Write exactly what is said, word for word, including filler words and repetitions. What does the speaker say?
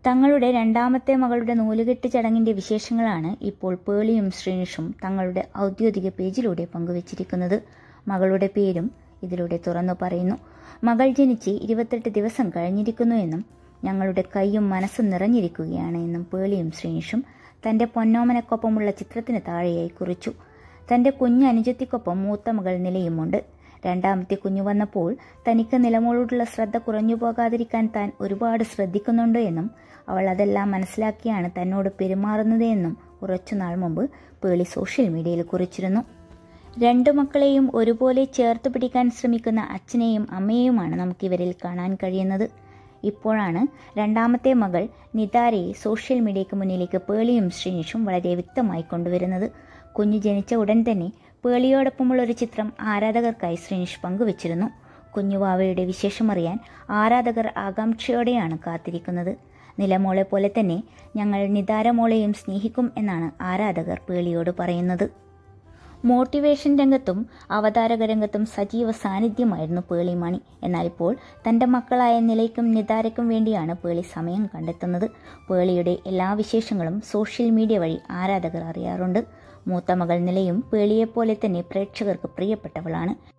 തങ്ങളുടെ രണ്ടാമത്തെ മകളുടെ നൂലുകെട്ട് ചടങ്ങിന്റെ വിശേഷങ്ങളാണ് ഇപ്പോൾ പേളിയും ശ്രീനിഷും തങ്ങളുടെ ഔദ്യോഗിക പേജിലൂടെ പങ്കുവച്ചിരിക്കുന്നത്. മകളുടെ പേരും ഇതിലൂടെ തുറന്നു പറയുന്നു. മകൾ ജനിച്ച് ഇരുപത്തെട്ട് ദിവസം കഴിഞ്ഞിരിക്കുന്നു എന്നും ഞങ്ങളുടെ കൈയും മനസ്സും നിറഞ്ഞിരിക്കുകയാണ് എന്നും പേളിയും ശ്രീനിഷും തന്റെ പൊന്നോമനക്കൊപ്പമുള്ള ചിത്രത്തിന് താഴെയായി കുറിച്ചു. തന്റെ കുഞ്ഞനുജത്തിക്കൊപ്പം മൂത്ത മകൾ നിലയുമുണ്ട്. രണ്ടാമത്തെ കുഞ്ഞു വന്നപ്പോൾ തനിക്ക് നിലമോളോടുള്ള ശ്രദ്ധ കുറഞ്ഞു പോകാതിരിക്കാൻ താൻ ഒരുപാട് ശ്രദ്ധിക്കുന്നുണ്ട് എന്നും അവൾ അതെല്ലാം മനസ്സിലാക്കിയാണ് തന്നോട് പെരുമാറുന്നത് എന്നും കുറച്ചുനാൾ മുമ്പ് പേളി സോഷ്യൽ മീഡിയയിൽ കുറിച്ചിരുന്നു. രണ്ടു മക്കളെയും ഒരുപോലെ ചേർത്ത് പിടിക്കാൻ ശ്രമിക്കുന്ന അച്ഛനെയും അമ്മയെയുമാണ് നമുക്കിവരിൽ കാണാൻ കഴിയുന്നത്. ഇപ്പോഴാണ് രണ്ടാമത്തെ മകൾ നിതാരയെ സോഷ്യൽ മീഡിയയ്ക്ക് മുന്നിലേക്ക് പേളിയും ശ്രീനിഷും വളരെ വ്യക്തമായി കൊണ്ടുവരുന്നത്. കുഞ്ഞു ജനിച്ച ഉടൻ തന്നെ പേളിയോടൊപ്പമുള്ള ഒരു ചിത്രം ആരാധകർക്കായി ശ്രീനിഷ് പങ്കുവച്ചിരുന്നു. കുഞ്ഞുവാവയുടെ വിശേഷമറിയാൻ ആരാധകർ ആകാംക്ഷയോടെയാണ് കാത്തിരിക്കുന്നത്. നിലമോളെ പോലെ തന്നെ ഞങ്ങൾ നിതാരമോളെയും സ്നേഹിക്കും എന്നാണ് ആരാധകർ പേളിയോട് പറയുന്നത്. മോട്ടിവേഷൻ രംഗത്തും അവതാരക രംഗത്തും സജീവ സാന്നിധ്യമായിരുന്നു പേളി മാണി. എന്നാൽ ഇപ്പോൾ തന്റെ മക്കളായ നിലയ്ക്കും നിതാരയ്ക്കും വേണ്ടിയാണ് പേളി സമയം കണ്ടെത്തുന്നത്. പേളിയുടെ എല്ലാ വിശേഷങ്ങളും സോഷ്യൽ മീഡിയ വഴി ആരാധകർ അറിയാറുണ്ട്. മൂത്ത മകൾ നിലയും പേളിയെപ്പോലെ തന്നെ പ്രേക്ഷകർക്ക് പ്രിയപ്പെട്ടവളാണ്.